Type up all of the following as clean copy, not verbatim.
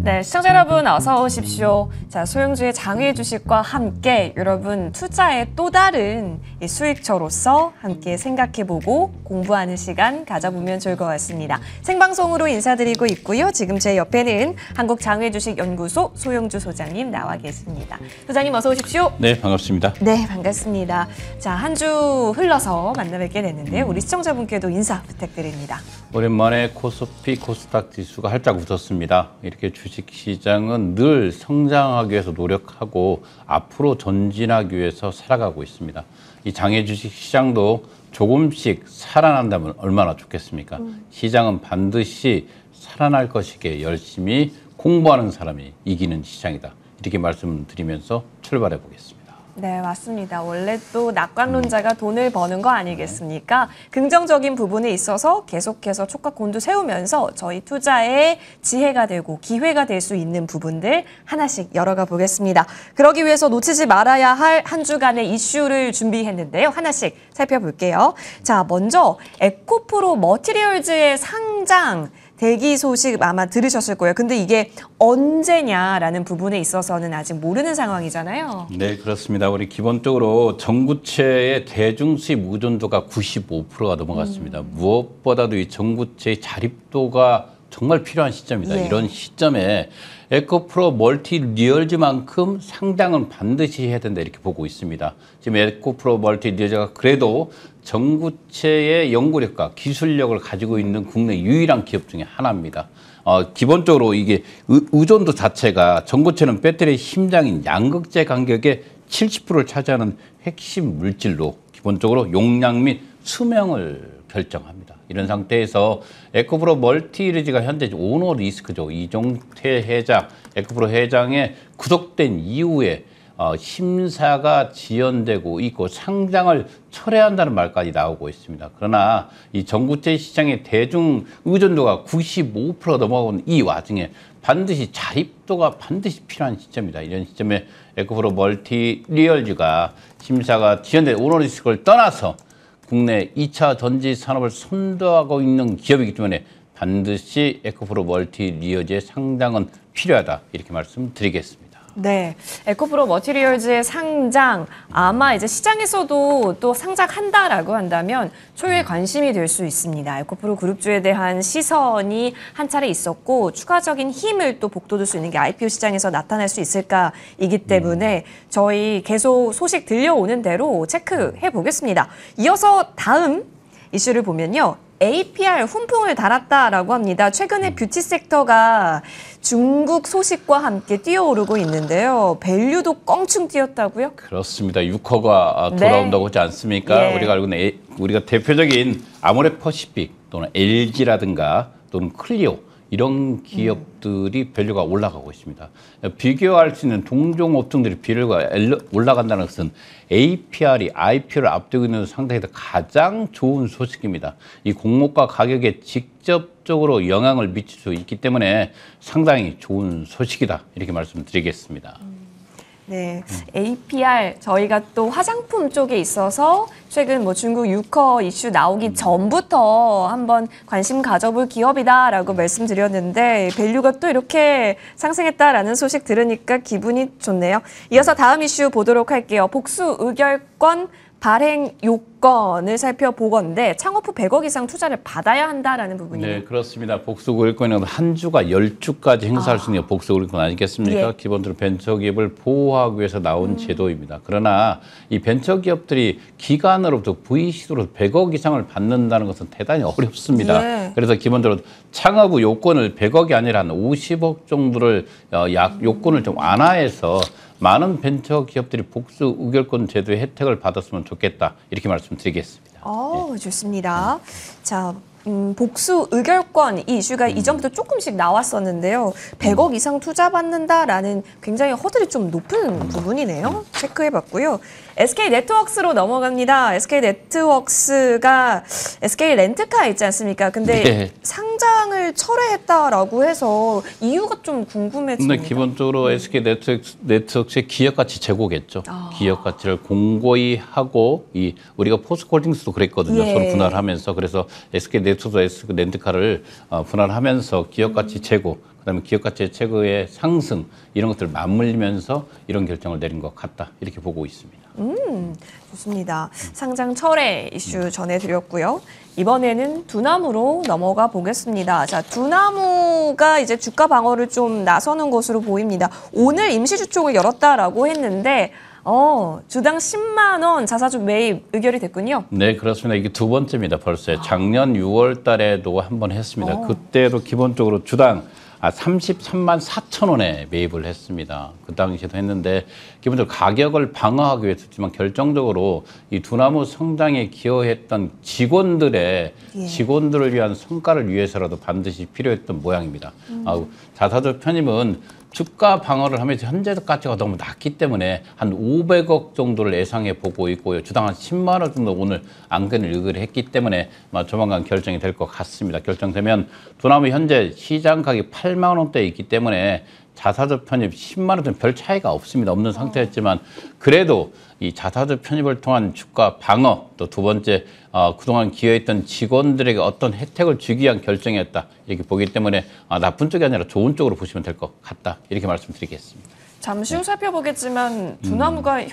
네, 시청자 여러분 어서 오십시오. 자, 소형주의 장외 주식과 함께 여러분 투자의 또 다른 이 수익처로서 함께 생각해보고 공부하는 시간 가져보면 좋을 것 같습니다. 생방송으로 인사드리고 있고요. 지금 제 옆에는 한국장외주식연구소 소형주 소장님 나와 계십니다. 소장님 어서 오십시오. 네, 반갑습니다. 네, 반갑습니다. 자, 한 주 흘러서 만나뵙게 됐는데요. 우리 시청자분께도 인사 부탁드립니다. 오랜만에 코스피, 코스닥 지수가 활짝 웃었습니다. 이렇게 주식시장은 늘 성장하기 위해서 노력하고 앞으로 전진하기 위해서 살아가고 있습니다. 이 장외 주식시장도 조금씩 살아난다면 얼마나 좋겠습니까? 시장은 반드시 살아날 것이기에 열심히 공부하는 사람이 이기는 시장이다. 이렇게 말씀드리면서 출발해 보겠습니다. 네, 맞습니다. 원래 또 낙관론자가 돈을 버는 거 아니겠습니까? 긍정적인 부분에 있어서 계속해서 촉각곤두 세우면서 저희 투자의 지혜가 되고 기회가 될 수 있는 부분들 하나씩 열어가 보겠습니다. 그러기 위해서 놓치지 말아야 할 한 주간의 이슈를 준비했는데요. 하나씩 살펴볼게요. 자, 먼저 에코프로 머티리얼즈의 상장 대기 소식 아마 들으셨을 거예요. 근데 이게 언제냐라는 부분에 있어서는 아직 모르는 상황이잖아요. 네, 그렇습니다. 우리 기본적으로 전구체의 대중수입 의존도가 95%가 넘어갔습니다. 무엇보다도 이 전구체의 자립도가 정말 필요한 시점입니다. 예. 이런 시점에 에코프로 멀티리얼즈만큼 상장은 반드시 해야 된다 이렇게 보고 있습니다. 지금 에코프로 멀티리얼즈가 그래도 전구체의 연구력과 기술력을 가지고 있는 국내 유일한 기업 중에 하나입니다. 기본적으로 이게 의존도 자체가 전구체는 배터리의 심장인 양극재 간격의 70%를 차지하는 핵심 물질로 기본적으로 용량 및 수명을 결정합니다. 이런 상태에서 에코프로 멀티리얼즈가 현재 오너 리스크죠. 이종태 회장, 에코프로 회장의 구속된 이후에 심사가 지연되고 있고 상장을 철회한다는 말까지 나오고 있습니다. 그러나 이 전구체 시장의 대중 의존도가 95% 넘어가는 이 와중에 반드시 자립도가 반드시 필요한 시점이다. 이런 시점에 에코프로 멀티리얼즈가 심사가 지연된 오너 리스크를 떠나서 국내 2차 전지 산업을 선도하고 있는 기업이기 때문에 반드시 에코프로 멀티리얼즈의 상장은 필요하다. 이렇게 말씀드리겠습니다. 네, 에코프로 머티리얼즈의 상장 아마 이제 시장에서도 또 상장한다라고 한다면 초유의 관심이 될 수 있습니다. 에코프로 그룹주에 대한 시선이 한 차례 있었고 추가적인 힘을 또 북돋을 수 있는 게 IPO 시장에서 나타날 수 있을까이기 때문에 저희 계속 소식 들려오는 대로 체크해 보겠습니다. 이어서 다음 이슈를 보면요. APR 훈풍을 달았다라고 합니다. 최근에 뷰티 sek터가 중국 소식과 함께 뛰어오르고 있는데요. 밸류도 껑충 뛰었다고요? 그렇습니다. 유커가 돌아온다고 하지 않습니까? 예. 우리가 알고 있는 우리가 대표적인 아모레퍼시픽 또는 LG라든가 또는 클리오 이런 기업들이 밸류가 올라가고 있습니다. 비교할 수 있는 동종 업종들이 밸류가 올라간다는 것은 APR이 IPO를 앞두고 있는 상태에서 가장 좋은 소식입니다. 이 공모가 가격에 직접적으로 영향을 미칠 수 있기 때문에 상당히 좋은 소식이다. 이렇게 말씀드리겠습니다. 네, APR 저희가 또 화장품 쪽에 있어서 최근 뭐 중국 유커 이슈 나오기 전부터 한번 관심 가져볼 기업이다라고 말씀드렸는데 밸류가 또 이렇게 상승했다라는 소식 들으니까 기분이 좋네요. 이어서 다음 이슈 보도록 할게요. 복수 의결권 발행 요건을 살펴보건데 창업 후 100억 이상 투자를 받아야 한다라는 부분이에요. 네, 그렇습니다. 복수의결권은 한 주가 10주까지 행사할 수 있는 복수의결권 아니겠습니까? 예. 기본적으로 벤처기업을 보호하기 위해서 나온 제도입니다. 그러나 이 벤처기업들이 기관으로부터 VC로 100억 이상을 받는다는 것은 대단히 어렵습니다. 예. 그래서 기본적으로 창업 후 요건을 100억이 아니라 한 50억 정도를 요건을 좀 완화해서 많은 벤처 기업들이 복수 의결권 제도의 혜택을 받았으면 좋겠다. 이렇게 말씀드리겠습니다. 좋습니다. 자, 복수 의결권 이 이슈가 이전부터 조금씩 나왔었는데요. 100억 이상 투자받는다라는 굉장히 허들이 좀 높은 부분이네요. 체크해봤고요. SK네트워크스로 넘어갑니다. SK네트워크스가 SK 렌트카 있지 않습니까? 근데 네. 상장을 상장을 철회했다라고 해서 이유가 좀 궁금해집니다. 근데 기본적으로 SK 네트워크의 기업 가치 제고겠죠. 기업 가치를 공고히 하고 우리가 포스코홀딩스도 그랬거든요. 예. 서로 분할하면서 그래서 SK 네트워크, SK 렌트카를 분할하면서 기업 가치 제고, 그다음에 기업 가치의 최고의 상승 이런 것들을 맞물리면서 이런 결정을 내린 것 같다 이렇게 보고 있습니다. 좋습니다. 상장 철회 이슈 전해드렸고요. 이번에는 두나무로 넘어가 보겠습니다. 자, 두나무가 이제 주가 방어를 좀 나서는 것으로 보입니다. 오늘 임시주총을 열었다라고 했는데 주당 10만 원 자사주 매입 의결이 됐군요. 네, 그렇습니다. 이게 두 번째입니다. 벌써 작년 6월 달에도 한 번 했습니다. 그때도 기본적으로 주당 33만 4천 원에 매입을 했습니다. 그 당시에도 했는데 기본적으로 가격을 방어하기 위해서지만 결정적으로 이 두나무 성장에 기여했던 직원들을 위한 성과를 위해서라도 반드시 필요했던 모양입니다. 자사주 편입은 주가 방어를 하면서 현재가치가 너무 낮기 때문에 한 500억 정도를 예상해 보고 있고요. 주당 한 10만 원 정도 오늘 안건을 의결했기 때문에 조만간 결정이 될 것 같습니다. 결정되면 두나무 현재 시장 가격이 8만 원대에 있기 때문에 자사주 편입 10만 원 좀 별 차이가 없는 상태였지만 그래도 이 자사주 편입을 통한 주가 방어 또 두 번째 그동안 기여했던 직원들에게 어떤 혜택을 주기 위한 결정이었다 이렇게 보기 때문에 나쁜 쪽이 아니라 좋은 쪽으로 보시면 될 것 같다 이렇게 말씀드리겠습니다. 잠시 후 살펴보겠지만 두나무가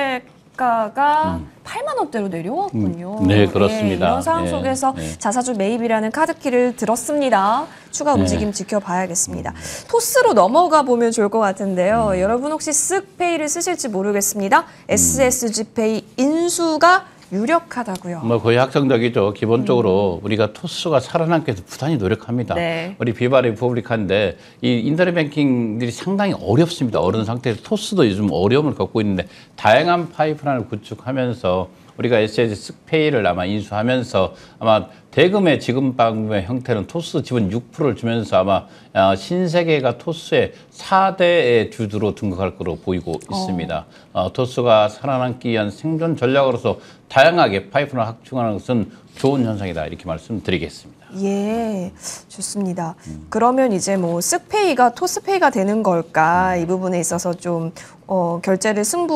현재가가 8만 원대로 내려왔군요. 네, 그렇습니다. 이런 상황 속에서 자사주 매입이라는 카드키를 들었습니다. 추가 움직임 지켜봐야겠습니다. 토스로 넘어가 보면 좋을 것 같은데요. 여러분 혹시 쓱페이를 쓰실지 모르겠습니다. SSG페이 인수가 유력하다고요. 거의 확정적이죠. 기본적으로 우리가 토스가 살아남기 위해서 부단히 노력합니다. 네. 우리 비바 리퍼블릭한데 이 인터넷 뱅킹들이 상당히 어렵습니다. 어려운 상태에서 토스도 요즘 어려움을 겪고 있는데 다양한 파이프라인을 구축하면서 우리가 SSG페이를 아마 인수하면서 아마 대금의 지급 방법의 형태는 토스 지분 6%를 주면서 아마 신세계가 토스의 4대의 주주로 등극할 것으로 보이고 있습니다. 토스가 살아남기 위한 생존 전략으로서 다양하게 파이프를 확충하는 것은 좋은 현상이다 이렇게 말씀드리겠습니다. 예, 좋습니다. 그러면 이제 뭐 쓱페이가 토스페이가 되는 걸까 이 부분에 있어서 좀 결제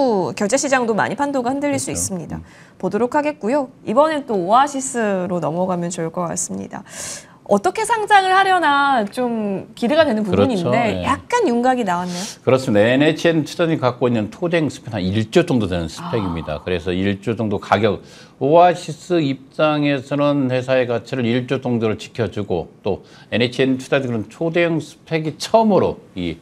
시장도 많이 판도가 흔들릴 수 있습니다. 보도록 하겠고요. 이번엔 또 오아시스로 넘어가면 좋을 것 같습니다. 어떻게 상장을 하려나 좀 기대가 되는 부분인데 그렇죠. 네. 약간 윤곽이 나왔네요. 그렇습니다. NHN 투자진이 갖고 있는 토쟁 스펙 한 1조 정도 되는 스펙입니다. 그래서 1조 정도 가격, 오아시스 입장에서는 회사의 가치를 1조 정도를 지켜주고 또 NHN 투자진은 초대형 스펙이 처음으로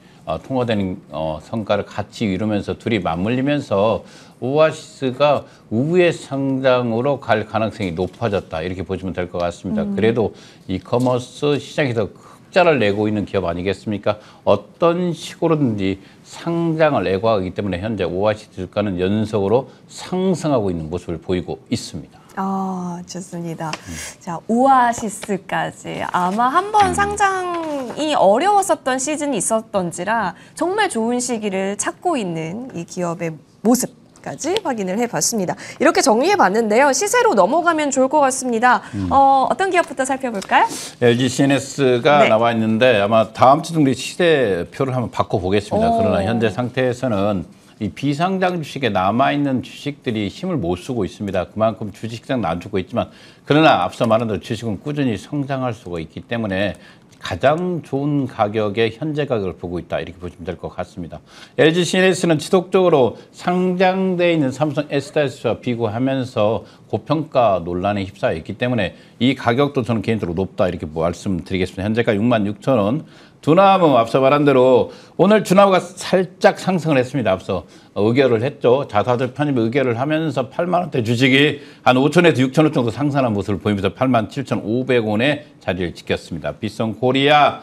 통화되는 성과를 같이 이루면서 둘이 맞물리면서 오아시스가 우회 상장으로 갈 가능성이 높아졌다 이렇게 보시면 될 것 같습니다. 그래도 이커머스 시장에서 흑자를 내고 있는 기업 아니겠습니까? 어떤 식으로든지 상장을 애고하기 때문에 현재 오아시스 주가는 연속으로 상승하고 있는 모습을 보이고 있습니다. 좋습니다. 자, 오아시스까지 아마 한번 상장이 어려웠었던 시즌이 있었던지라 정말 좋은 시기를 찾고 있는 이 기업의 모습까지 확인을 해봤습니다. 이렇게 정리해봤는데요. 시세로 넘어가면 좋을 것 같습니다. 어떤 기업부터 살펴볼까요? LG CNS가 네. 나와 있는데 아마 다음 주 정도 시세표를 한번 바꿔보겠습니다. 그러나 현재 상태에서는 이 비상장 주식에 남아있는 주식들이 힘을 못 쓰고 있습니다. 그만큼 주식시장도 안 좋고 있지만 그러나 앞서 말한 대로 주식은 꾸준히 성장할 수가 있기 때문에 가장 좋은 가격의 현재 가격을 보고 있다 이렇게 보시면 될 것 같습니다. LG CNS는 지속적으로 상장되어 있는 삼성 S다이스와 비교하면서 고평가 논란에 휩싸여 있기 때문에 이 가격도 저는 개인적으로 높다 이렇게 말씀드리겠습니다. 현재가 66,000원. 두나무 앞서 말한 대로 오늘 두나무가 살짝 상승을 했습니다. 앞서 의결을 했죠. 자사주 편입 의결을 하면서 8만 원대 주식이 한 5천에서 6천 원 정도 상승하는 모습을 보이면서 87,500원에 자리를 지켰습니다. 빗성코리아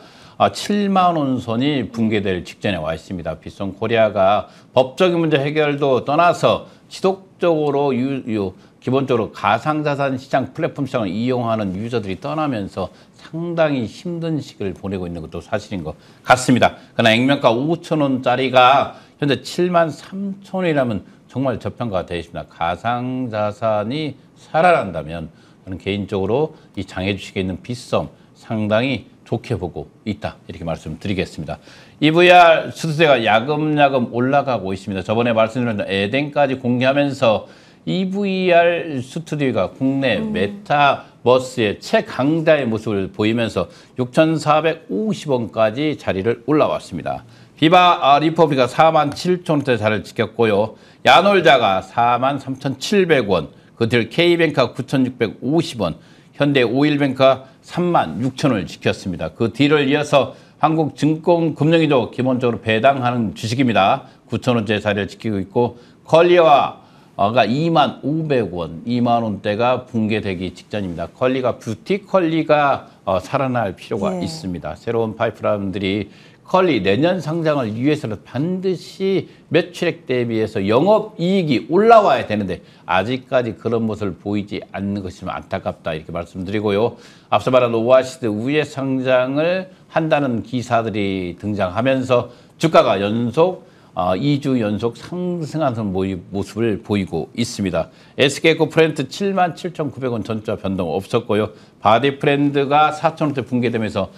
7만 원 선이 붕괴될 직전에 와 있습니다. 빗성코리아가 법적인 문제 해결도 떠나서 지속적으로 기본적으로 가상자산 시장 플랫폼 시장을 이용하는 유저들이 떠나면서 상당히 힘든 시기를 보내고 있는 것도 사실인 것 같습니다. 그러나 액면가 5,000원짜리가 현재 7만 3천원이라면 정말 저평가가 되어 있습니다. 가상자산이 살아난다면 저는 개인적으로 이 장애 주식에 있는 빗썸 상당히 좋게 보고 있다. 이렇게 말씀드리겠습니다. EVR 수수료가 야금야금 올라가고 있습니다. 저번에 말씀드렸던 에덴까지 공개하면서 EVR 스튜디오가 국내 메타버스의 최강자의 모습을 보이면서 6,450원까지 자리를 올라왔습니다. 비바 리퍼블리가 47,000원대 자리를 지켰고요. 야놀자가 43,700원, 그 뒤를 K뱅크가 9,650원, 현대 오일뱅크가 36,000원을 지켰습니다. 그 뒤를 이어서 한국증권금융위도 기본적으로 배당하는 주식입니다. 9,000원대 자리를 지키고 있고 컬리와 가 25,500원, 2만 원대가 붕괴되기 직전입니다. 컬리가 뷰티 컬리가 살아날 필요가 있습니다. 새로운 파이프라인들이 컬리 내년 상장을 위해서는 반드시 매출액 대비해서 영업이익이 올라와야 되는데 아직까지 그런 모습을 보이지 않는 것이 좀 안타깝다 이렇게 말씀드리고요. 앞서 말한 오아시스 우회 상장을 한다는 기사들이 등장하면서 주가가 2주 연속 상승하는 모습을 보이고 있습니다. SK에코프렌트 77,900원 전자 변동 없었고요. 바디프렌드가 4,000원대 붕괴되면서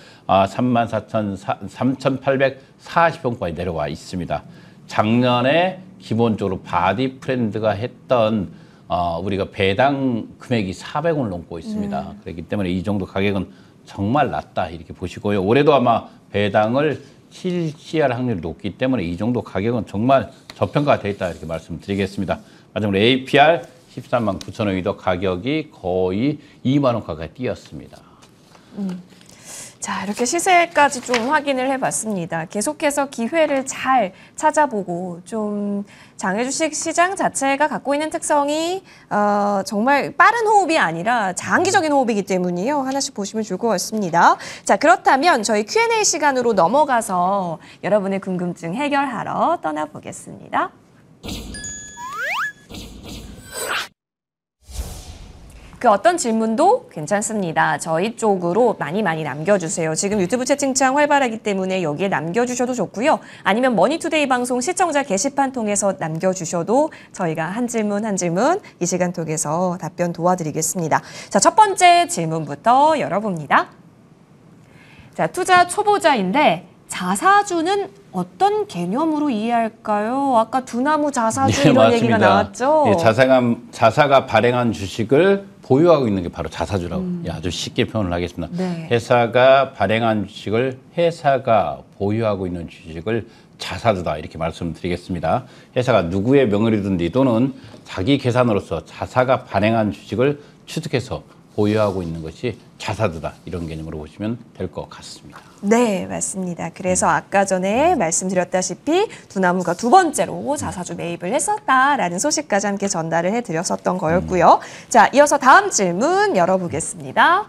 34,380원까지 내려와 있습니다. 작년에 기본적으로 바디프렌드가 했던 우리가 배당 금액이 400원을 넘고 있습니다. 그렇기 때문에 이 정도 가격은 정말 낮다 이렇게 보시고요. 올해도 아마 배당을 실시할 확률이 높기 때문에 이 정도 가격은 정말 저평가가 되어 있다 이렇게 말씀드리겠습니다. 마지막으로 APR 139,000원이도 가격이 거의 2만 원 가까이 뛰었습니다. 자, 이렇게 시세까지 좀 확인을 해봤습니다. 계속해서 기회를 잘 찾아보고 좀 장외주식 시장 자체가 갖고 있는 특성이 정말 빠른 호흡이 아니라 장기적인 호흡이기 때문이에요. 하나씩 보시면 좋을 것 같습니다. 자, 그렇다면 저희 Q&A 시간으로 넘어가서 여러분의 궁금증 해결하러 떠나보겠습니다. 그 어떤 질문도 괜찮습니다. 저희 쪽으로 많이 남겨주세요. 지금 유튜브 채팅창 활발하기 때문에 여기에 남겨주셔도 좋고요. 아니면 머니투데이 방송 시청자 게시판 통해서 남겨주셔도 저희가 한 질문 이 시간 통해서 답변 도와드리겠습니다. 자, 첫 번째 질문부터 열어봅니다. 자, 투자 초보자인데 자사주는 어떤 개념으로 이해할까요? 아까 두나무 자사주 이런 맞습니다. 얘기가 나왔죠? 예, 자사가 발행한 주식을 보유하고 있는 게 바로 자사주라고 아주 쉽게 표현을 하겠습니다. 네. 회사가 발행한 주식을 회사가 보유하고 있는 주식을 자사주다 이렇게 말씀드리겠습니다. 회사가 누구의 명의로든지 또는 자기 계산으로서 자사가 발행한 주식을 취득해서 보유하고 있는 것이 자사주다 이런 개념으로 보시면 될 것 같습니다. 네, 맞습니다. 그래서 아까 전에 말씀드렸다시피 두나무가 두 번째로 자사주 매입을 했었다라는 소식까지 함께 전달을 해드렸었던 거였고요. 자, 이어서 다음 질문 열어보겠습니다.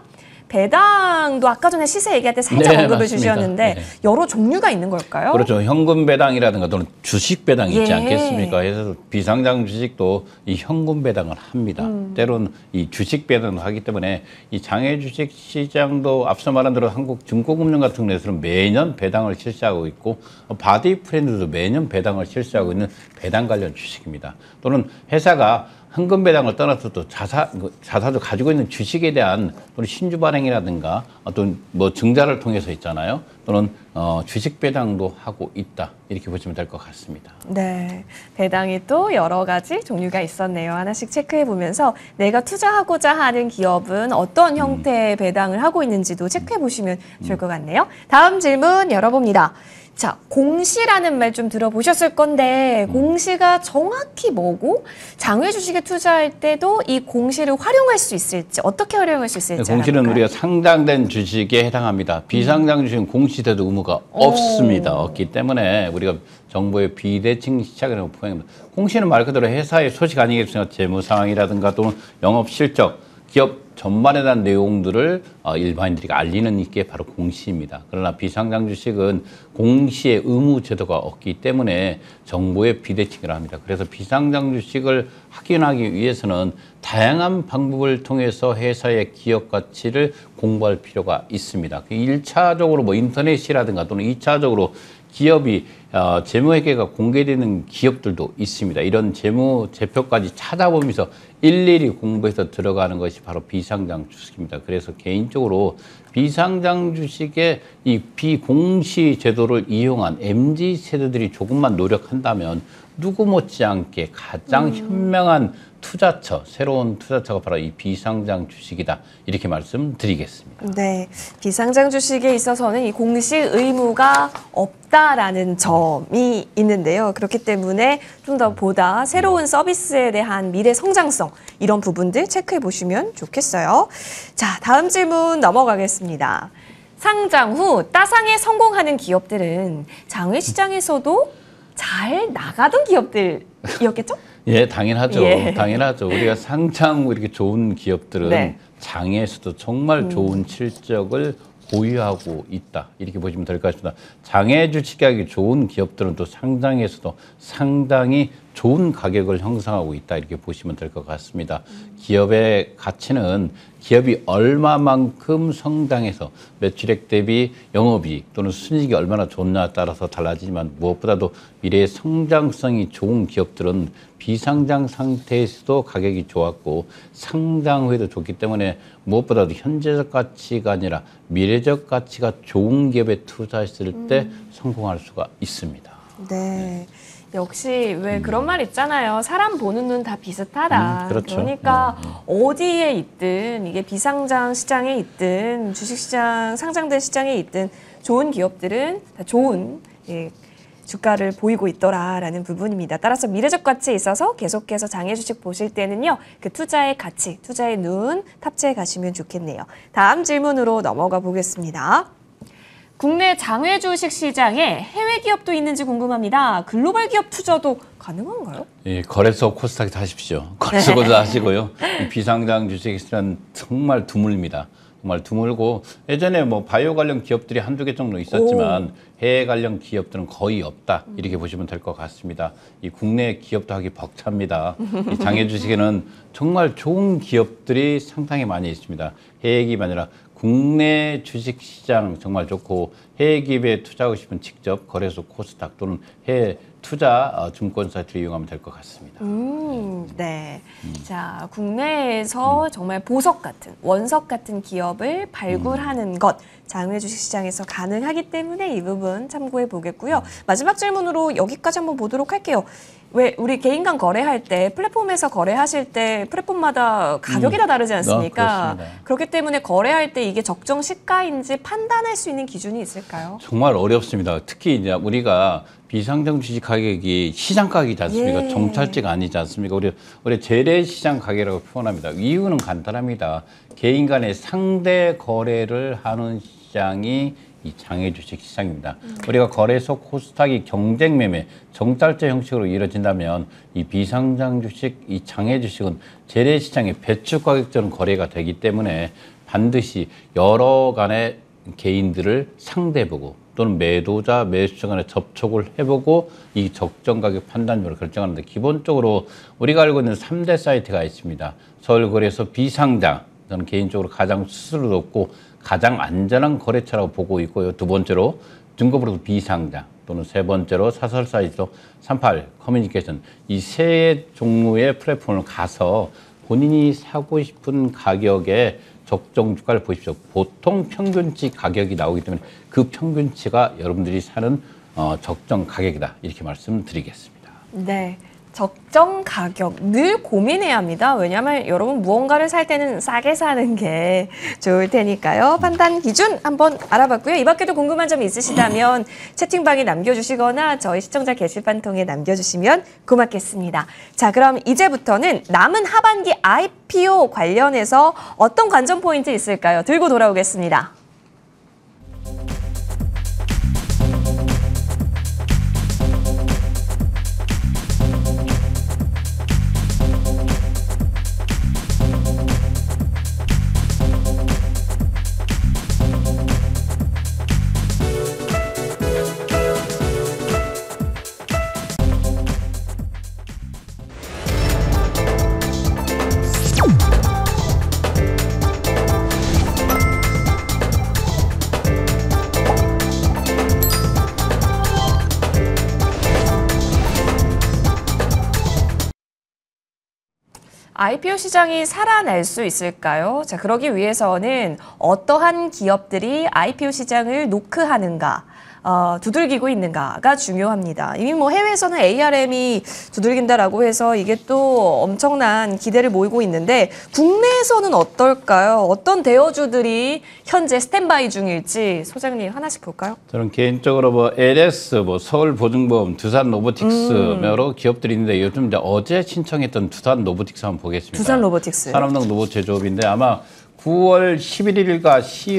배당도 아까 전에 시세 얘기할 때 살짝 언급을 맞습니다. 주셨는데 여러 종류가 있는 걸까요? 그렇죠. 현금 배당이라든가 또는 주식 배당이 있지 예. 않겠습니까? 그래서 비상장 주식도 이 현금 배당을 합니다. 때로는 이 주식 배당을 하기 때문에 이 장외 주식 시장도 앞서 말한 대로 한국증권금융 같은 데서는 매년 배당을 실시하고 있고 바디프렌드도 매년 배당을 실시하고 있는 배당 관련 주식입니다. 또는 회사가 현금 배당을 떠나서도 자사주 가지고 있는 주식에 대한 또는 신주 발행이라든가 어떤 증자를 통해서 있잖아요. 또는 주식 배당도 하고 있다. 이렇게 보시면 될 것 같습니다. 네, 배당이 또 여러 가지 종류가 있었네요. 하나씩 체크해 보면서 내가 투자하고자 하는 기업은 어떤 형태의 배당을 하고 있는지도 체크해 보시면 좋을 것 같네요. 다음 질문 열어봅니다. 자, 공시라는 말 좀 들어보셨을 건데 공시가 정확히 뭐고 장외 주식에 투자할 때도 이 공시를 활용할 수 있을지 어떻게 활용할 수 있을지 공시는 알아볼까요? 우리가 상장된 주식에 해당합니다. 비상장 주식은 공시돼도 의무가 없습니다. 없기 때문에 우리가 정부의 비대칭 시작이라고 포함합니다. 공시는 말 그대로 회사의 소식 아니겠습니까? 재무 상황이라든가 또는 영업 실적, 기업 전반에 대한 내용들을 일반인들이 알리는 게 바로 공시입니다. 그러나 비상장 주식은 공시의 의무 제도가 없기 때문에 정부의 비대칭을 합니다. 그래서 비상장 주식을 확인하기 위해서는 다양한 방법을 통해서 회사의 기업 가치를 공부할 필요가 있습니다. 1차적으로 인터넷이라든가 또는 2차적으로 기업이 재무회계가 공개되는 기업들도 있습니다. 이런 재무제표까지 찾아보면서 일일이 공부해서 들어가는 것이 바로 비상장 주식입니다. 그래서 개인적으로 비상장 주식의 이 비공시 제도를 이용한 MZ세대들이 조금만 노력한다면 누구 못지않게 가장 현명한 투자처, 새로운 투자처가 바로 이 비상장 주식이다. 이렇게 말씀드리겠습니다. 네, 비상장 주식에 있어서는 이 공시 의무가 없다라는 점이 있는데요. 그렇기 때문에 좀 더 보다 새로운 서비스에 대한 미래 성장성 이런 부분들 체크해 보시면 좋겠어요. 자, 다음 질문 넘어가겠습니다. 상장 후 따상에 성공하는 기업들은 장외 시장에서도 잘 나가던 기업들이었겠죠? 예, 당연하죠. 예. 당연하죠. 우리가 상장 후 이렇게 좋은 기업들은 네. 장에서도 정말 좋은 실적을 보유하고 있다. 이렇게 보시면 될 것 같습니다. 장외 주식하기 좋은 기업들은 또 상장에서도 상당히 좋은 가격을 형성하고 있다. 이렇게 보시면 될 것 같습니다. 기업의 가치는 기업이 얼마만큼 성장해서 매출액 대비 영업이익 또는 순이익이 얼마나 좋냐에 따라서 달라지지만 무엇보다도 미래의 성장성이 좋은 기업들은 비상장 상태에서도 가격이 좋았고 상장 후에도 좋기 때문에 무엇보다도 현재적 가치가 아니라 미래적 가치가 좋은 기업에 투자했을 때 성공할 수가 있습니다. 네. 역시 왜 그런 말 있잖아요. 사람 보는 눈 다 비슷하다. 그렇죠. 그러니까 어디에 있든 이게 비상장 시장에 있든 주식시장 상장된 시장에 있든 좋은 기업들은 다 좋은 주가를 보이고 있더라라는 부분입니다. 따라서 미래적 가치에 있어서 계속해서 장외 주식 보실 때는요. 그 투자의 가치, 투자의 눈 탑재해 가시면 좋겠네요. 다음 질문으로 넘어가 보겠습니다. 국내 장외 주식 시장에 해외 기업도 있는지 궁금합니다. 글로벌 기업 투자도 가능한가요? 예, 거래소 코스닥에서 하십시오. 거래소 코스닥 하시고요. 이 비상장 주식은 정말 드물입니다. 정말 드물고 예전에 뭐 바이오 관련 기업들이 한두 개 정도 있었지만 해외 관련 기업들은 거의 없다. 이렇게 보시면 될 것 같습니다. 이 국내 기업도 하기 벅찹니다. 이 장외 주식에는 정말 좋은 기업들이 상당히 많이 있습니다. 해외 기업이 아니라 국내 주식시장 정말 좋고 해외 기업에 투자하고 싶으면 직접 거래소 코스닥 또는 해외 투자 증권 사이트를 이용하면 될 것 같습니다. 네. 자, 국내에서 정말 보석 같은, 원석 같은 기업을 발굴하는 것, 장외 주식시장에서 가능하기 때문에 이 부분 참고해 보겠고요. 마지막 질문으로 여기까지 한번 보도록 할게요. 왜 우리 개인 간 거래할 때 플랫폼에서 거래하실 때 플랫폼마다 가격이 다 다르지 않습니까? 그렇기 때문에 거래할 때 이게 적정 시가인지 판단할 수 있는 기준이 있을까요? 정말 어렵습니다. 특히 이제 우리가 비상장 주식 가격이 시장 가격이지 않습니까? 예. 정찰제가 아니지 않습니까? 우리 재래시장 가격이라고 표현합니다. 이유는 간단합니다. 개인 간의 상대 거래를 하는 시장이 이 장외 주식 시장입니다. 우리가 거래소 코스닥이 경쟁 매매, 정찰제 형식으로 이루어진다면 이 비상장 주식, 이 장외 주식은 재래시장의 배출 가격제로 거래가 되기 때문에 반드시 여러 간의 개인들을 상대해보고 또는 매도자, 매수자 간에 접촉을 해보고 이 적정 가격 판단율을 결정하는데 기본적으로 우리가 알고 있는 3대 사이트가 있습니다. 서울거래소 비상장, 저는 개인적으로 가장 수수료 높고 가장 안전한 거래처라고 보고 있고요. 두 번째로 증거브로커 비상장 또는 세 번째로 사설 사이트로 38 커뮤니케이션 이 세 종류의 플랫폼을 가서 본인이 사고 싶은 가격에 적정 주가를 보십시오. 보통 평균치 가격이 나오기 때문에 그 평균치가 여러분들이 사는 적정 가격이다. 이렇게 말씀드리겠습니다. 네. 적정 가격 늘 고민해야 합니다. 왜냐하면 여러분 무언가를 살 때는 싸게 사는 게 좋을 테니까요. 판단 기준 한번 알아봤고요. 이 밖에도 궁금한 점이 있으시다면 채팅방에 남겨주시거나 저희 시청자 게시판 통해 남겨주시면 고맙겠습니다. 자, 그럼 이제부터는 남은 하반기 IPO 관련해서 어떤 관전 포인트 있을까요? 들고 돌아오겠습니다. IPO 시장이 살아날 수 있을까요? 자, 그러기 위해서는 어떠한 기업들이 IPO 시장을 노크하는가, 두들기고 있는가가 중요합니다. 이미 뭐 해외에서는 ARM이 두들긴다라고 해서 이게 또 엄청난 기대를 모이고 있는데 국내에서는 어떨까요? 어떤 대여주들이 현재 스탠바이 중일지 소장님 하나씩 볼까요? 저는 개인적으로 뭐 LS, 뭐 서울보증보험, 두산로보틱스 여러 기업들이 있는데 요즘 이제 어제 신청했던 두산로보틱스 한번 보겠습니다. 두산로보틱스. 산업당 로봇제조업인데 아마 9월 11일과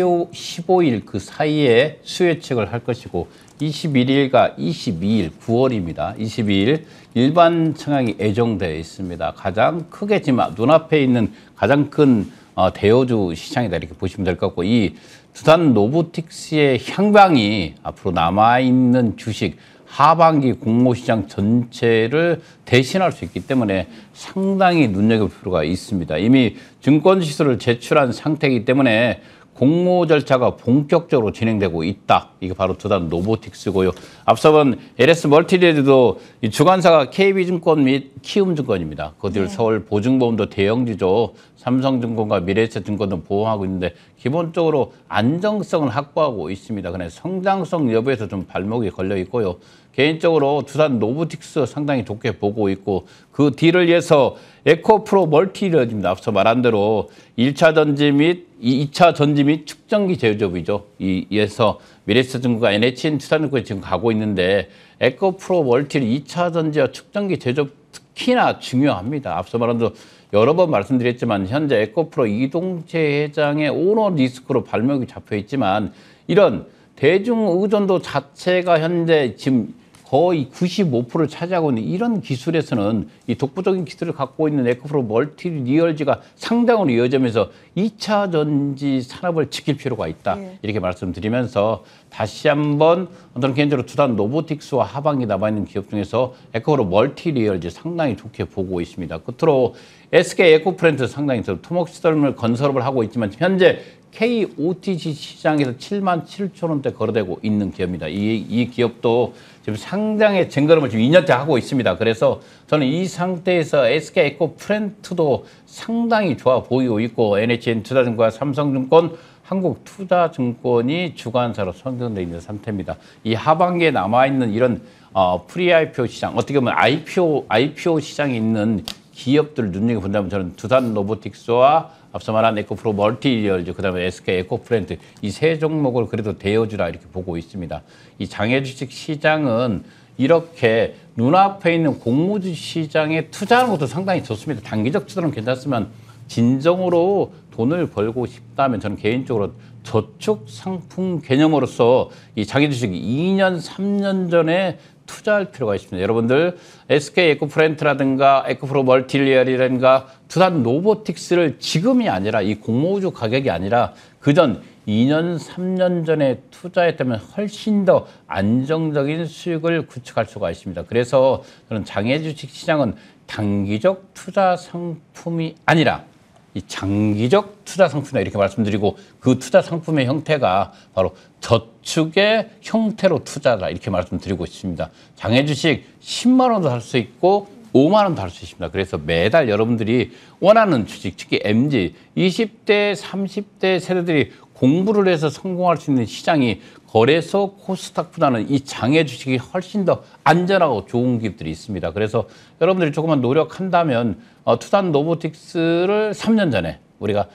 15일 그 사이에 수요 예측을 할 것이고 21일과 22일 9월입니다. 22일 일반 청약이 예정되어 있습니다. 가장 크게 지금 눈앞에 있는 가장 큰 대여주 시장이다 이렇게 보시면 될 것 같고 이 두산 로보틱스의 향방이 앞으로 남아있는 주식 하반기 공모시장 전체를 대신할 수 있기 때문에 상당히 눈여겨볼 필요가 있습니다. 이미 증권지수를 제출한 상태이기 때문에 공모 절차가 본격적으로 진행되고 있다. 이게 바로 두산 로보틱스고요. 앞서 본 LS 멀티리얼도 이 주관사가 KB증권 및 키움증권입니다. 그들 서울보증보험도 대형주죠. 삼성증권과 미래에셋증권도 보험하고 있는데 기본적으로 안정성을 확보하고 있습니다. 그래서 성장성 여부에서 좀 발목이 걸려 있고요. 개인적으로 두산 로보틱스 상당히 좋게 보고 있고 그 뒤를 위해서 에코프로 멀티리얼입니다. 앞서 말한 대로 1차 전지 및 2차 전지 및 측정기 제조업이죠. 이에서 미래에셋증권과 NHN 투자증권이 지금 가고 있는데 에코프로 멀티리얼 2차 전지와 측정기 제조업 특히나 중요합니다. 앞서 말한 대로 여러 번 말씀드렸지만 현재 에코프로 이동재 회장의 오너 리스크로 발목이 잡혀 있지만 이런 대중 의존도 자체가 현재 지금 거의 95%를 차지하고 있는 이런 기술에서는 이 독보적인 기술을 갖고 있는 에코프로 멀티리얼즈가 상당으로 이어지면서 2차 전지 산업을 지킬 필요가 있다. 이렇게 말씀드리면서 다시 한번 저는 개인적으로 두산 로보틱스와 하반기 남아있는 기업 중에서 에코프로 멀티리얼즈 상당히 좋게 보고 있습니다. 끝으로 SK 에코프렌트 상당히 토목시설물 건설업을 하고 있지만 현재 KOTC 시장에서 77,000원대 거래되고 있는 기업입니다. 이 기업도 지금 상장의 쟁거름을 지금 2년째 하고 있습니다. 그래서 저는 이 상태에서 SK 에코프렌트도 상당히 좋아 보이고 있고 NHN 투자증권과 삼성증권, 한국투자증권이 주관사로 선정되어 있는 상태입니다. 이 하반기에 남아있는 이런 프리-IPO 시장, 어떻게 보면 IPO 시장에 있는 기업들을 눈여겨본다면 저는 두산 로보틱스와 앞서 말한 에코프로 멀티리얼즈, 그다음에 SK 에코프렌트 이 세 종목을 그래도 대여주라 이렇게 보고 있습니다. 이 장외주식 시장은 이렇게 눈앞에 있는 공모주 시장에 투자하는 것도 상당히 좋습니다. 단기적 투자는 괜찮지만 진정으로 돈을 벌고 싶다면 저는 개인적으로 저축 상품 개념으로서 이 장외주식 2년, 3년 전에 투자할 필요가 있습니다. 여러분들 SK 에코프렌트라든가 에코프로 멀티리얼이라든가 두산 로보틱스를 지금이 아니라 이 공모주 가격이 아니라 그전 2년, 3년 전에 투자했다면 훨씬 더 안정적인 수익을 구축할 수가 있습니다. 그래서 저는 장외주식 시장은 단기적 투자 상품이 아니라 이 장기적 투자 상품이다 이렇게 말씀드리고 그 투자 상품의 형태가 바로 저축의 형태로 투자다 이렇게 말씀드리고 있습니다. 장외주식 10만 원도 할 수 있고 5만 원도 할 수 있습니다. 그래서 매달 여러분들이 원하는 주식, 특히 MZ, 20대, 30대 세대들이 공부를 해서 성공할 수 있는 시장이 거래소 코스닥보다는 이 장외주식이 훨씬 더 안전하고 좋은 기업들이 있습니다. 그래서 여러분들이 조금만 노력한다면 두산 로보틱스를 3년 전에 우리가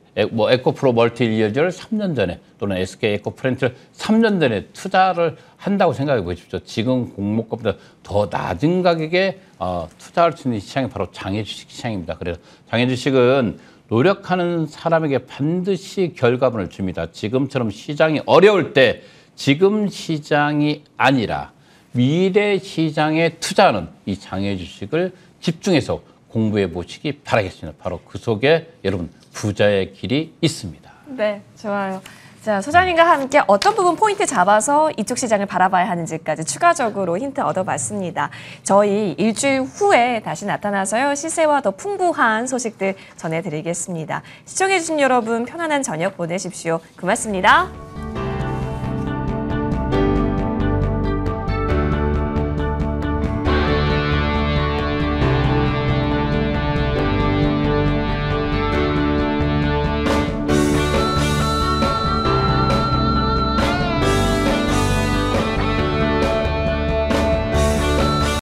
에코프로 멀티리얼즈를 3년 전에 또는 SK 에코프렌트를 3년 전에 투자를 한다고 생각해 보십시오. 지금 공모가보다 더 낮은 가격에 투자할 수 있는 시장이 바로 장외주식 시장입니다. 그래서 장외주식은 노력하는 사람에게 반드시 결과물을 줍니다. 지금처럼 시장이 어려울 때 지금 시장이 아니라 미래 시장에 투자하는 이 장외주식을 집중해서 공부해 보시기 바라겠습니다. 바로 그 속에 여러분 부자의 길이 있습니다. 네, 좋아요. 자, 소장님과 함께 어떤 부분 포인트 잡아서 이쪽 시장을 바라봐야 하는지까지 추가적으로 힌트 얻어봤습니다. 저희 일주일 후에 다시 나타나서요. 시세와 더 풍부한 소식들 전해드리겠습니다. 시청해주신 여러분 편안한 저녁 보내십시오. 고맙습니다.